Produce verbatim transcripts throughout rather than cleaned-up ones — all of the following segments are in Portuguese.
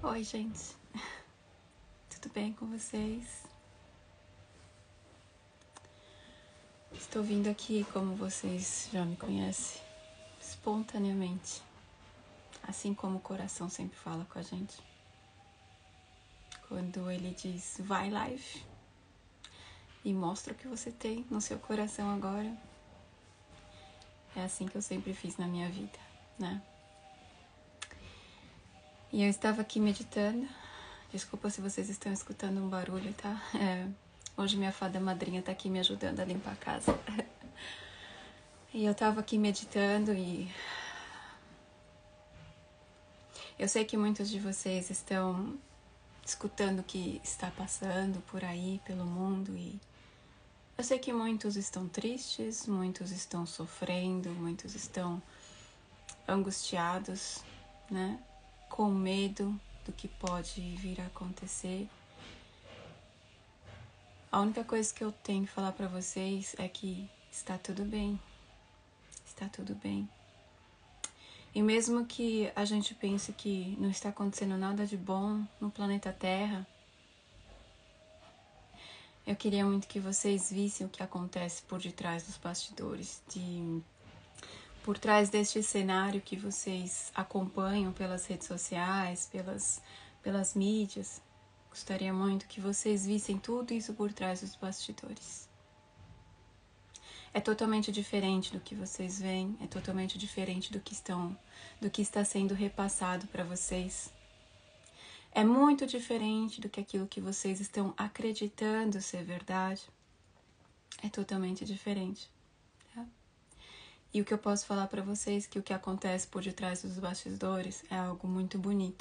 Oi, gente. Tudo bem com vocês? Estou vindo aqui, como vocês já me conhecem, espontaneamente. Assim como o coração sempre fala com a gente. Quando ele diz, vai live e mostra o que você tem no seu coração agora. É assim que eu sempre fiz na minha vida, né? E eu estava aqui meditando. Desculpa se vocês estão escutando um barulho, tá? É, hoje minha fada madrinha tá aqui me ajudando a limpar a casa. E eu tava aqui meditando e... eu sei que muitos de vocês estão escutando o que está passando por aí, pelo mundo, e eu sei que muitos estão tristes, muitos estão sofrendo, muitos estão angustiados, né? Com medo do que pode vir a acontecer. A única coisa que eu tenho que falar para vocês é que está tudo bem. Está tudo bem. E mesmo que a gente pense que não está acontecendo nada de bom no planeta Terra, eu queria muito que vocês vissem o que acontece por detrás dos bastidores, de, por trás deste cenário que vocês acompanham pelas redes sociais, pelas, pelas mídias. Gostaria muito que vocês vissem tudo isso por trás dos bastidores. É totalmente diferente do que vocês veem, é totalmente diferente do que, estão, do que está sendo repassado para vocês. É muito diferente do que aquilo que vocês estão acreditando ser verdade. É totalmente diferente. Tá? E o que eu posso falar para vocês é que o que acontece por detrás dos bastidores é algo muito bonito.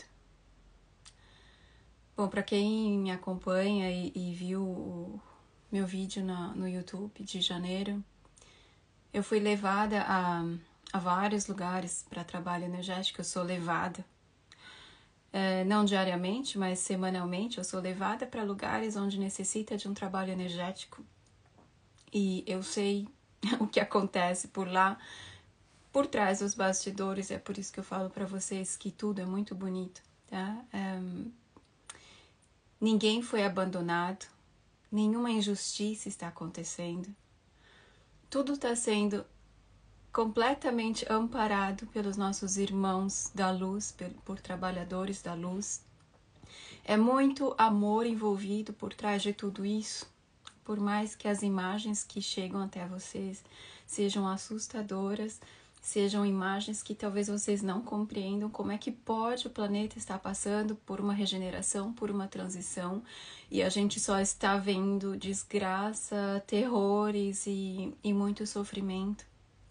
Bom, para quem me acompanha e, e viu o meu vídeo na, no YouTube de janeiro, eu fui levada a, a vários lugares para trabalho energético. Eu sou levada, é, não diariamente, mas semanalmente, eu sou levada para lugares onde necessita de um trabalho energético. E eu sei o que acontece por lá, por trás dos bastidores. É por isso que eu falo para vocês que tudo é muito bonito, tá? É, ninguém foi abandonado, nenhuma injustiça está acontecendo. Tudo está sendo completamente amparado pelos nossos irmãos da luz, por, por trabalhadores da luz. É muito amor envolvido por trás de tudo isso, por mais que as imagens que chegam até vocês sejam assustadoras, sejam imagens que talvez vocês não compreendam como é que pode o planeta estar passando por uma regeneração, por uma transição, e a gente só está vendo desgraça, terrores e, e muito sofrimento.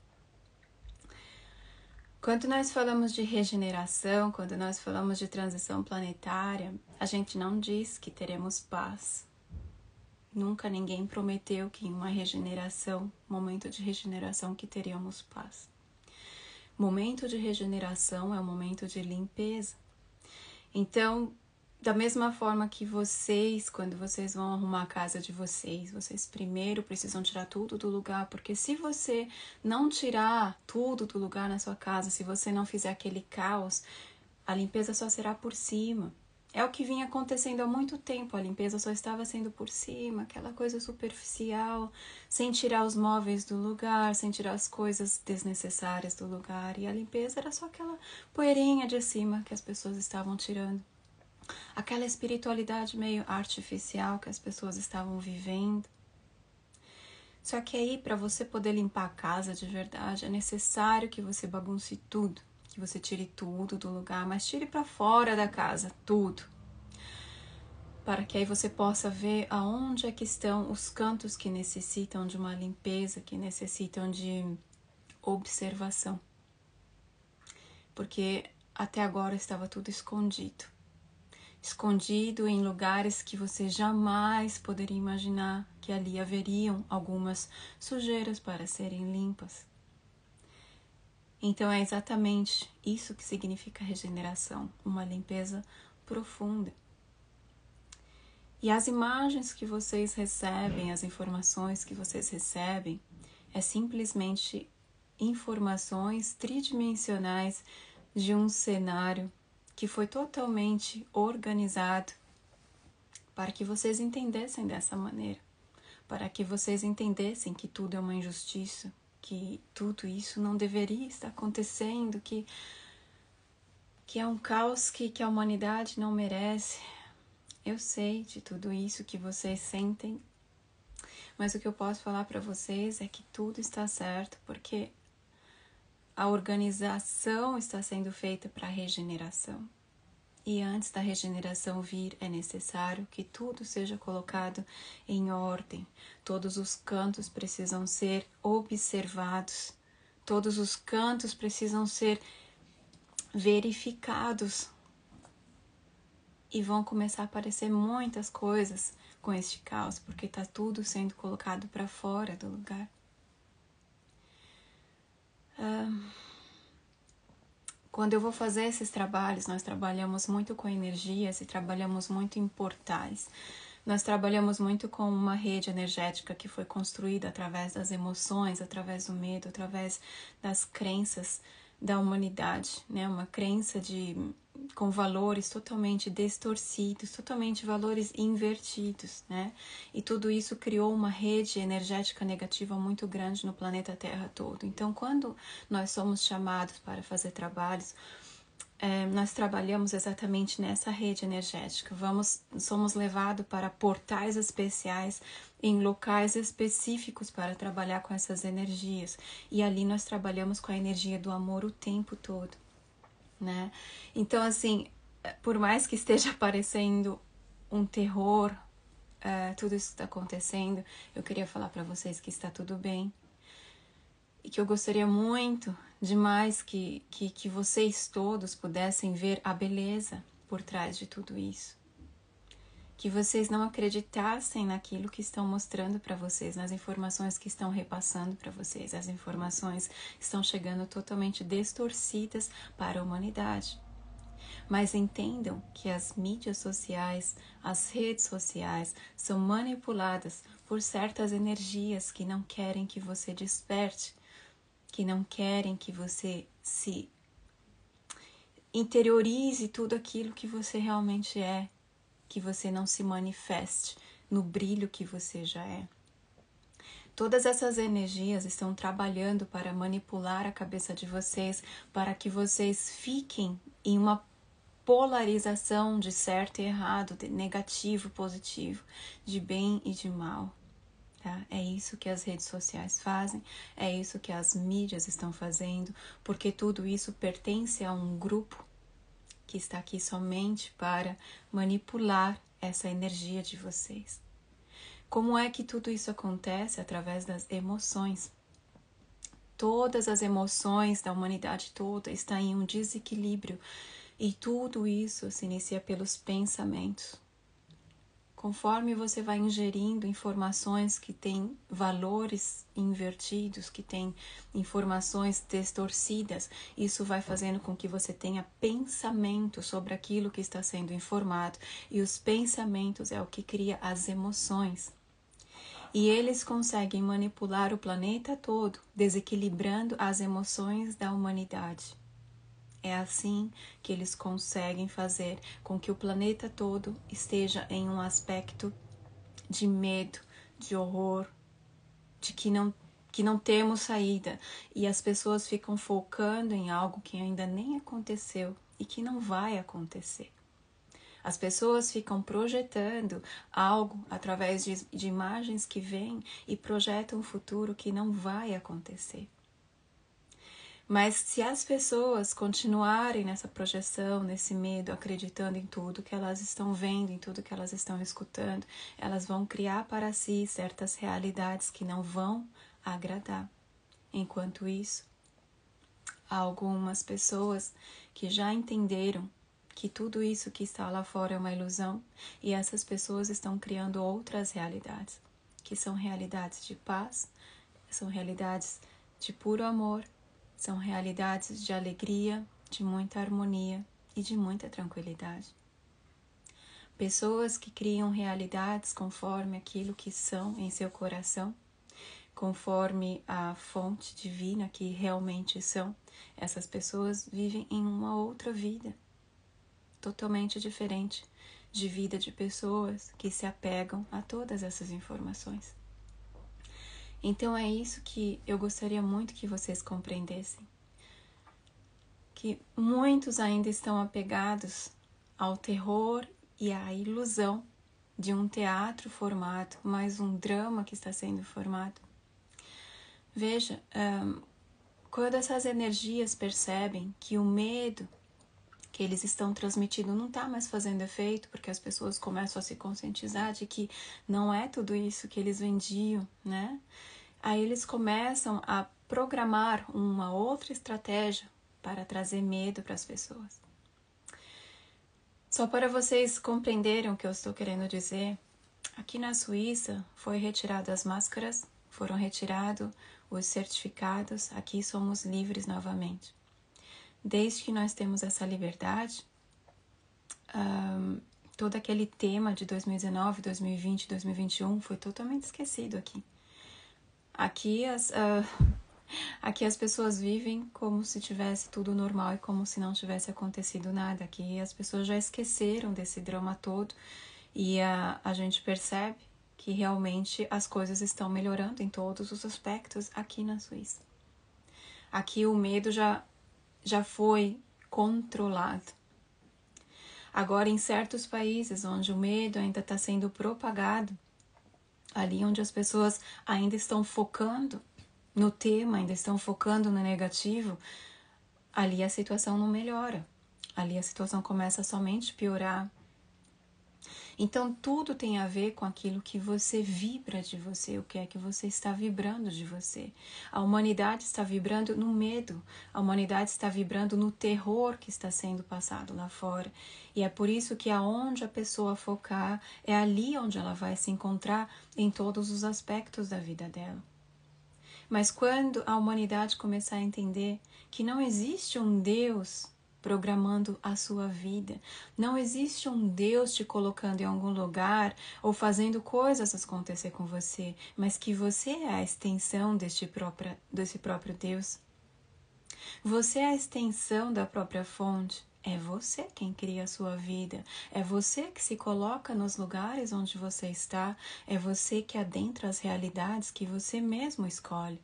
Quando nós falamos de regeneração, quando nós falamos de transição planetária, a gente não diz que teremos paz. Nunca ninguém prometeu que em uma regeneração, momento de regeneração, que teríamos paz. Momento de regeneração é um momento de limpeza. Então, da mesma forma que vocês, quando vocês vão arrumar a casa de vocês, vocês primeiro precisam tirar tudo do lugar, porque se você não tirar tudo do lugar na sua casa, se você não fizer aquele caos, a limpeza só será por cima. É o que vinha acontecendo há muito tempo, a limpeza só estava sendo por cima, aquela coisa superficial, sem tirar os móveis do lugar, sem tirar as coisas desnecessárias do lugar, e a limpeza era só aquela poeirinha de cima que as pessoas estavam tirando. Aquela espiritualidade meio artificial que as pessoas estavam vivendo. Só que aí, para você poder limpar a casa de verdade, é necessário que você bagunce tudo, que você tire tudo do lugar, mas tire para fora da casa, tudo. Para que aí você possa ver aonde é que estão os cantos que necessitam de uma limpeza, que necessitam de observação. Porque até agora estava tudo escondido. Escondido em lugares que você jamais poderia imaginar que ali haveriam algumas sujeiras para serem limpas. Então é exatamente isso que significa regeneração, uma limpeza profunda. E as imagens que vocês recebem, as informações que vocês recebem, é simplesmente informações tridimensionais de um cenário que foi totalmente organizado para que vocês entendessem dessa maneira, para que vocês entendessem que tudo é uma injustiça, que tudo isso não deveria estar acontecendo, que, que é um caos que, que a humanidade não merece. Eu sei de tudo isso que vocês sentem, mas o que eu posso falar para vocês é que tudo está certo, porque a organização está sendo feita para a regeneração. E antes da regeneração vir, é necessário que tudo seja colocado em ordem. Todos os cantos precisam ser observados. Todos os cantos precisam ser verificados. E vão começar a aparecer muitas coisas com este caos, porque está tudo sendo colocado para fora do lugar. Ah, Quando eu vou fazer esses trabalhos, nós trabalhamos muito com energias e trabalhamos muito em portais. Nós trabalhamos muito com uma rede energética que foi construída através das emoções, através do medo, através das crenças da humanidade, né? Uma crença de, com valores totalmente distorcidos, totalmente valores invertidos, né? E tudo isso criou uma rede energética negativa muito grande no planeta Terra todo. Então, quando nós somos chamados para fazer trabalhos, é, nós trabalhamos exatamente nessa rede energética. Vamos, somos levados para portais especiais em locais específicos para trabalhar com essas energias. E ali nós trabalhamos com a energia do amor o tempo todo, né? Então, assim, por mais que esteja aparecendo um terror, é, tudo isso que está acontecendo, eu queria falar para vocês que está tudo bem. E que eu gostaria muito demais que, que, que vocês todos pudessem ver a beleza por trás de tudo isso. Que vocês não acreditassem naquilo que estão mostrando para vocês, nas informações que estão repassando para vocês. As informações estão chegando totalmente distorcidas para a humanidade. Mas entendam que as mídias sociais, as redes sociais, são manipuladas por certas energias que não querem que você desperte, que não querem que você se interiorize tudo aquilo que você realmente é, que você não se manifeste no brilho que você já é. Todas essas energias estão trabalhando para manipular a cabeça de vocês, para que vocês fiquem em uma polarização de certo e errado, de negativo e positivo, de bem e de mal. Tá? É isso que as redes sociais fazem, é isso que as mídias estão fazendo, porque tudo isso pertence a um grupo que está aqui somente para manipular essa energia de vocês. Como é que tudo isso acontece? Através das emoções. Todas as emoções da humanidade toda estão em um desequilíbrio e tudo isso se inicia pelos pensamentos. Conforme você vai ingerindo informações que têm valores invertidos, que têm informações distorcidas, isso vai fazendo com que você tenha pensamento sobre aquilo que está sendo informado. E os pensamentos é o que cria as emoções. E eles conseguem manipular o planeta todo, desequilibrando as emoções da humanidade. É assim que eles conseguem fazer com que o planeta todo esteja em um aspecto de medo, de horror, de que não, que não temos saída. E as pessoas ficam focando em algo que ainda nem aconteceu e que não vai acontecer. As pessoas ficam projetando algo através de, de imagens que vêm e projetam um futuro que não vai acontecer. Mas se as pessoas continuarem nessa projeção, nesse medo, acreditando em tudo que elas estão vendo, em tudo que elas estão escutando, elas vão criar para si certas realidades que não vão agradar. Enquanto isso, há algumas pessoas que já entenderam que tudo isso que está lá fora é uma ilusão e essas pessoas estão criando outras realidades, que são realidades de paz, são realidades de puro amor, são realidades de alegria, de muita harmonia e de muita tranquilidade. Pessoas que criam realidades conforme aquilo que são em seu coração, conforme a fonte divina que realmente são, essas pessoas vivem em uma outra vida. totalmente diferente de vida de pessoas que se apegam a todas essas informações. Então é isso que eu gostaria muito que vocês compreendessem. Que muitos ainda estão apegados ao terror e à ilusão de um teatro formado, mais um drama que está sendo formado. Veja, um, quando essas energias percebem que o medo que eles estão transmitindo não está mais fazendo efeito, porque as pessoas começam a se conscientizar de que não é tudo isso que eles vendiam, né? Aí eles começam a programar uma outra estratégia para trazer medo para as pessoas. Só para vocês compreenderem o que eu estou querendo dizer, aqui na Suíça foi retirado as máscaras, foram retirados os certificados, aqui somos livres novamente. Desde que nós temos essa liberdade, um, todo aquele tema de dois mil e dezenove, dois mil e vinte, dois mil e vinte e um foi totalmente esquecido aqui. Aqui as, uh, aqui as pessoas vivem como se tivesse tudo normal e como se não tivesse acontecido nada. Aqui as pessoas já esqueceram desse drama todo e a, a gente percebe que realmente as coisas estão melhorando em todos os aspectos aqui na Suíça. Aqui o medo já, já foi controlado. Agora, em certos países onde o medo ainda está sendo propagado, ali onde as pessoas ainda estão focando no tema, ainda estão focando no negativo, ali a situação não melhora. Ali a situação começa a somente piorar. Então, tudo tem a ver com aquilo que você vibra de você, o que é que você está vibrando de você. A humanidade está vibrando no medo, a humanidade está vibrando no terror que está sendo passado lá fora. E é por isso que aonde a pessoa focar, é ali onde ela vai se encontrar em todos os aspectos da vida dela. Mas quando a humanidade começar a entender que não existe um Deus programando a sua vida, não existe um Deus te colocando em algum lugar ou fazendo coisas acontecer com você, mas que você é a extensão deste próprio, desse próprio Deus. Você é a extensão da própria fonte. É você quem cria a sua vida, é você que se coloca nos lugares onde você está, é você que adentra as realidades que você mesmo escolhe.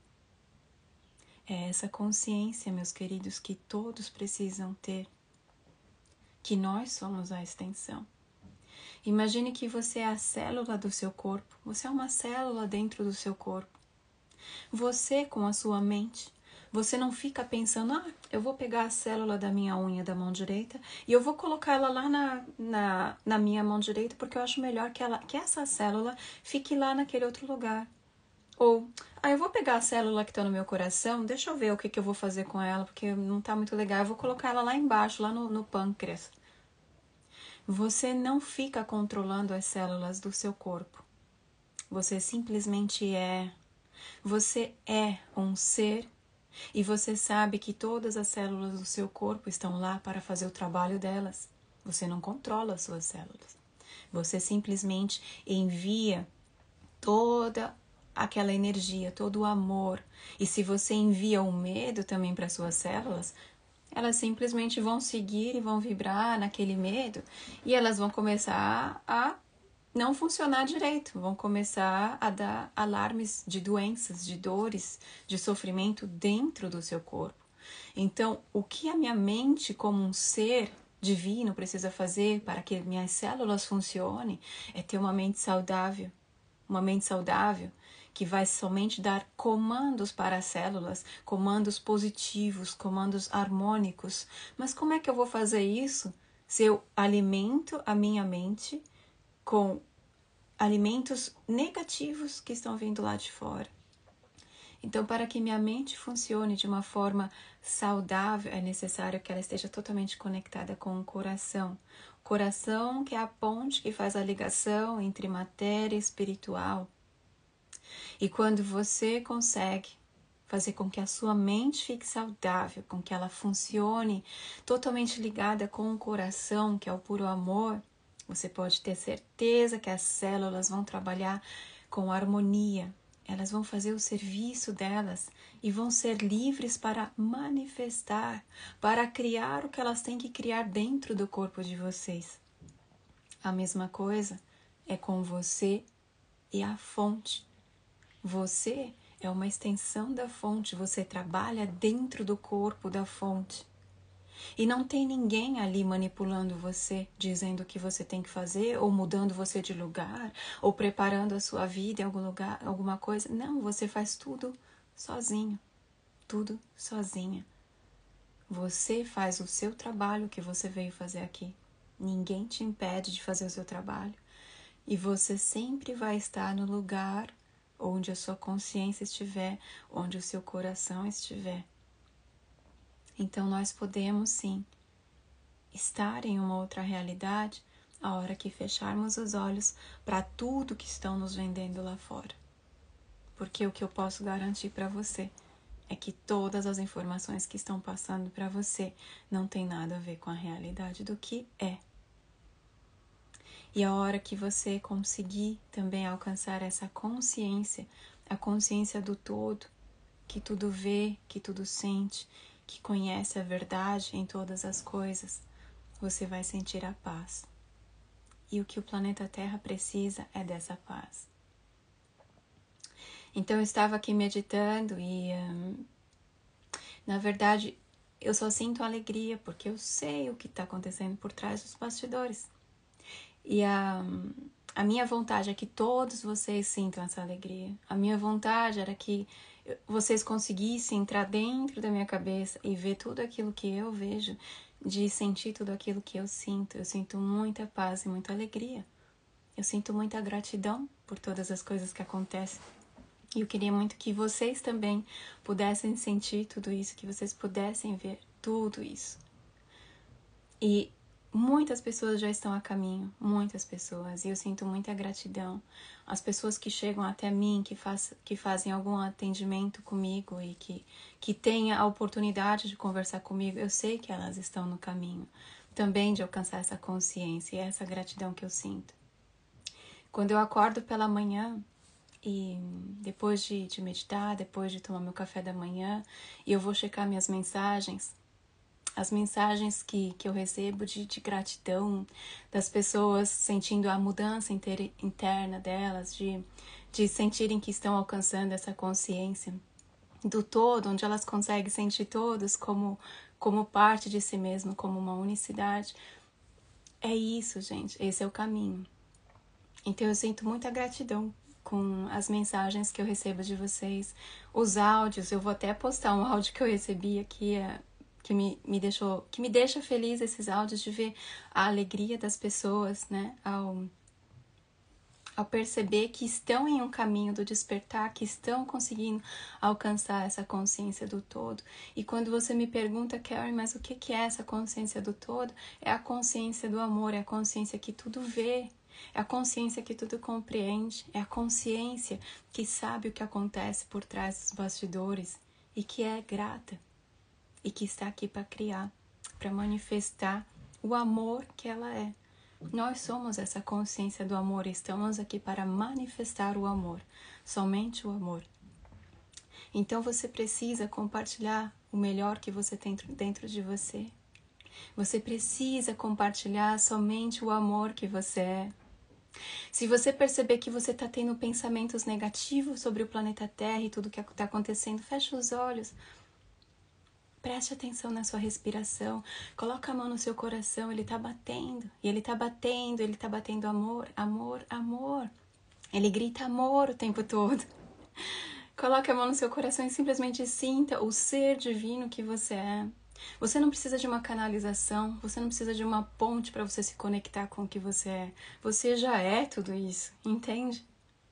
É essa consciência, meus queridos, que todos precisam ter, que nós somos a extensão. Imagine que você é a célula do seu corpo, você é uma célula dentro do seu corpo. Você, com a sua mente, você não fica pensando, ah, eu vou pegar a célula da minha unha da mão direita e eu vou colocar ela lá na, na, na minha mão direita porque eu acho melhor que, ela, que essa célula fique lá naquele outro lugar. Ou, ah, eu vou pegar a célula que está no meu coração, deixa eu ver o que, que eu vou fazer com ela, porque não está muito legal, eu vou colocar ela lá embaixo, lá no, no pâncreas. Você não fica controlando as células do seu corpo. Você simplesmente é. Você é um ser e você sabe que todas as células do seu corpo estão lá para fazer o trabalho delas. Você não controla as suas células. Você simplesmente envia toda aquela energia, todo o amor. E se você envia o medo também para suas células, elas simplesmente vão seguir e vão vibrar naquele medo e elas vão começar a não funcionar direito, vão começar a dar alarmes de doenças, de dores, de sofrimento dentro do seu corpo. Então, o que a minha mente como um ser divino precisa fazer para que minhas células funcionem é ter uma mente saudável, uma mente saudável que vai somente dar comandos para as células, comandos positivos, comandos harmônicos. Mas como é que eu vou fazer isso se eu alimento a minha mente com alimentos negativos que estão vindo lá de fora? Então, para que minha mente funcione de uma forma saudável, é necessário que ela esteja totalmente conectada com o coração. O coração que é a ponte que faz a ligação entre matéria e espiritual. E quando você consegue fazer com que a sua mente fique saudável, com que ela funcione totalmente ligada com o coração, que é o puro amor, você pode ter certeza que as células vão trabalhar com harmonia. Elas vão fazer o serviço delas e vão ser livres para manifestar, para criar o que elas têm que criar dentro do corpo de vocês. A mesma coisa é com você e a fonte. Você é uma extensão da fonte, você trabalha dentro do corpo da fonte. E não tem ninguém ali manipulando você, dizendo o que você tem que fazer, ou mudando você de lugar, ou preparando a sua vida em algum lugar, alguma coisa. Não, você faz tudo sozinho, tudo sozinha. Você faz o seu trabalho que você veio fazer aqui. Ninguém te impede de fazer o seu trabalho. E você sempre vai estar no lugar onde a sua consciência estiver, onde o seu coração estiver. Então nós podemos sim estar em uma outra realidade a hora que fecharmos os olhos para tudo que estão nos vendendo lá fora. Porque o que eu posso garantir para você é que todas as informações que estão passando para você não tem nada a ver com a realidade do que é. E a hora que você conseguir também alcançar essa consciência, a consciência do todo, que tudo vê, que tudo sente, que conhece a verdade em todas as coisas, você vai sentir a paz. E o que o planeta Terra precisa é dessa paz. Então eu estava aqui meditando e, hum, na verdade, eu só sinto alegria porque eu sei o que está acontecendo por trás dos bastidores. E a, a minha vontade é que todos vocês sintam essa alegria. A minha vontade era que vocês conseguissem entrar dentro da minha cabeça e ver tudo aquilo que eu vejo, de sentir tudo aquilo que eu sinto. Eu sinto muita paz e muita alegria. Eu sinto muita gratidão por todas as coisas que acontecem. E eu queria muito que vocês também pudessem sentir tudo isso, que vocês pudessem ver tudo isso. E muitas pessoas já estão a caminho, muitas pessoas, e eu sinto muita gratidão. As pessoas que chegam até mim, que, faz, que fazem algum atendimento comigo e que, que têm a oportunidade de conversar comigo, eu sei que elas estão no caminho também de alcançar essa consciência e essa gratidão que eu sinto. Quando eu acordo pela manhã, e depois de, de meditar, depois de tomar meu café da manhã, e eu vou checar minhas mensagens, as mensagens que, que eu recebo de, de gratidão, das pessoas sentindo a mudança inter, interna delas, de, de sentirem que estão alcançando essa consciência do todo, onde elas conseguem sentir todos como, como parte de si mesmo, como uma unicidade. É isso, gente, esse é o caminho. Então eu sinto muita gratidão com as mensagens que eu recebo de vocês, os áudios. Eu vou até postar um áudio que eu recebi aqui, é, que me, me deixou, que me deixa feliz, esses áudios, de ver a alegria das pessoas, né, ao, ao perceber que estão em um caminho do despertar, que estão conseguindo alcançar essa consciência do todo. E quando você me pergunta, Karen, mas o que é essa consciência do todo? É a consciência do amor, é a consciência que tudo vê, é a consciência que tudo compreende, é a consciência que sabe o que acontece por trás dos bastidores e que é grata e que está aqui para criar, para manifestar o amor que ela é. Nós somos essa consciência do amor e estamos aqui para manifestar o amor, somente o amor. Então você precisa compartilhar o melhor que você tem dentro de você. Você precisa compartilhar somente o amor que você é. Se você perceber que você está tendo pensamentos negativos sobre o planeta Terra e tudo que está acontecendo, feche os olhos. Preste atenção na sua respiração. Coloca a mão no seu coração, ele está batendo. E ele está batendo, ele está batendo amor, amor, amor. Ele grita amor o tempo todo. Coloque a mão no seu coração e simplesmente sinta o ser divino que você é. Você não precisa de uma canalização, você não precisa de uma ponte para você se conectar com o que você é. Você já é tudo isso, entende?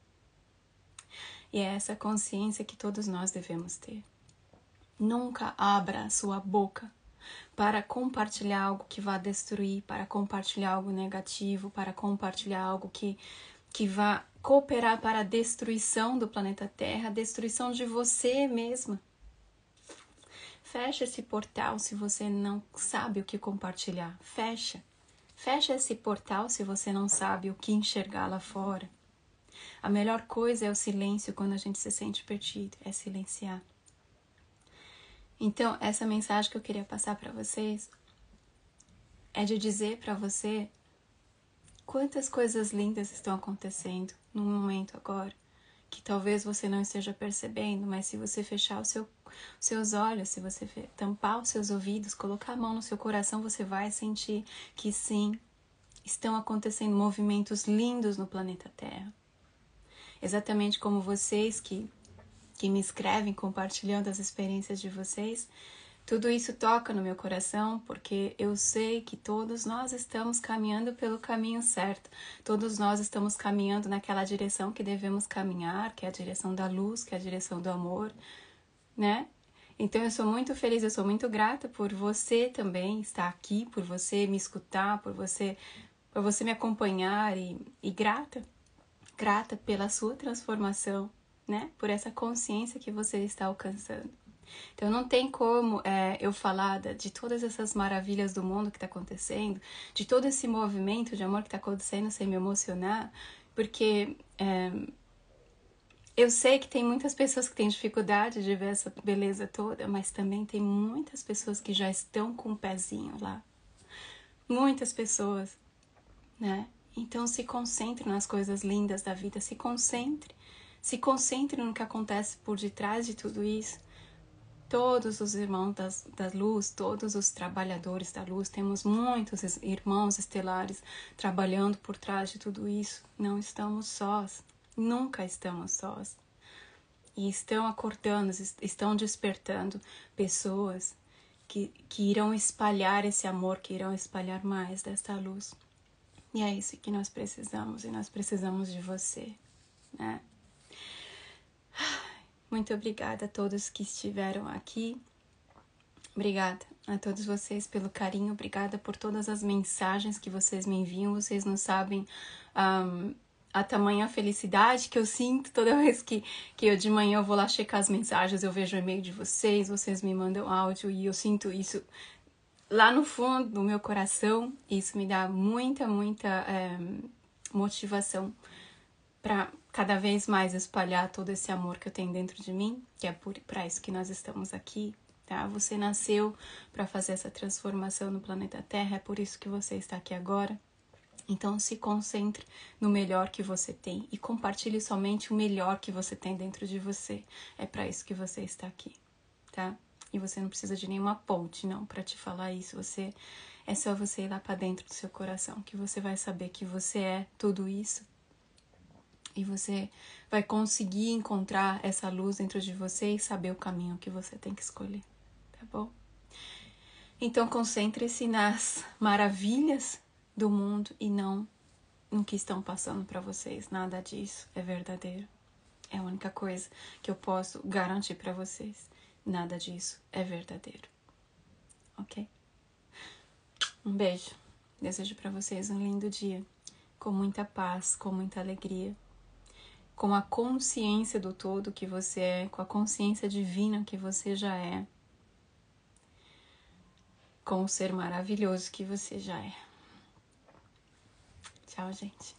E é essa consciência que todos nós devemos ter. Nunca abra a sua boca para compartilhar algo que vá destruir, para compartilhar algo negativo, para compartilhar algo que, que vá cooperar para a destruição do planeta Terra, a destruição de você mesma. Fecha esse portal se você não sabe o que compartilhar. Fecha. Fecha esse portal se você não sabe o que enxergar lá fora. A melhor coisa é o silêncio quando a gente se sente perdido, é silenciar. Então, essa mensagem que eu queria passar para vocês é de dizer para você quantas coisas lindas estão acontecendo no momento agora, que talvez você não esteja percebendo, mas se você fechar o seu, os seus olhos, se você tampar os seus ouvidos, colocar a mão no seu coração, você vai sentir que sim, estão acontecendo movimentos lindos no planeta Terra. Exatamente como vocês que, que me escrevem compartilhando as experiências de vocês, tudo isso toca no meu coração porque eu sei que todos nós estamos caminhando pelo caminho certo. Todos nós estamos caminhando naquela direção que devemos caminhar, que é a direção da luz, que é a direção do amor, né? Então eu sou muito feliz, eu sou muito grata por você também estar aqui, por você me escutar, por você, por você me acompanhar e, e grata, grata pela sua transformação, né? Por essa consciência que você está alcançando. Então não tem como é, eu falar de todas essas maravilhas do mundo que está acontecendo, de todo esse movimento de amor que está acontecendo sem me emocionar, porque é, eu sei que tem muitas pessoas que têm dificuldade de ver essa beleza toda, mas também tem muitas pessoas que já estão com o pezinho lá. Muitas pessoas, né? Então se concentre nas coisas lindas da vida, se concentre, se concentre no que acontece por detrás de tudo isso. Todos os irmãos das, da luz, todos os trabalhadores da luz, temos muitos irmãos estelares trabalhando por trás de tudo isso. Não estamos sós, nunca estamos sós. E estão acordando, estão despertando pessoas que, que irão espalhar esse amor, que irão espalhar mais desta luz. E é isso que nós precisamos, e nós precisamos de você, né? Muito obrigada a todos que estiveram aqui. Obrigada a todos vocês pelo carinho. Obrigada por todas as mensagens que vocês me enviam. Vocês não sabem um, a tamanha felicidade que eu sinto toda vez que, que eu de manhã eu vou lá checar as mensagens, eu vejo o e-mail de vocês, vocês me mandam áudio e eu sinto isso lá no fundo do meu coração. Isso me dá muita, muita é, motivação para cada vez mais espalhar todo esse amor que eu tenho dentro de mim, que é para isso que nós estamos aqui, tá? Você nasceu para fazer essa transformação no planeta Terra, é por isso que você está aqui agora. Então se concentre no melhor que você tem e compartilhe somente o melhor que você tem dentro de você. É para isso que você está aqui, tá? E você não precisa de nenhuma ponte, não, para te falar isso. Você é só você ir lá para dentro do seu coração, que você vai saber que você é tudo isso. E você vai conseguir encontrar essa luz dentro de você e saber o caminho que você tem que escolher, tá bom? Então concentre-se nas maravilhas do mundo e não no que estão passando para vocês. Nada disso é verdadeiro. É a única coisa que eu posso garantir para vocês. Nada disso é verdadeiro. Ok? Um beijo. Desejo para vocês um lindo dia, com muita paz, com muita alegria, com a consciência do todo que você é, com a consciência divina que você já é, com o ser maravilhoso que você já é. Tchau, gente.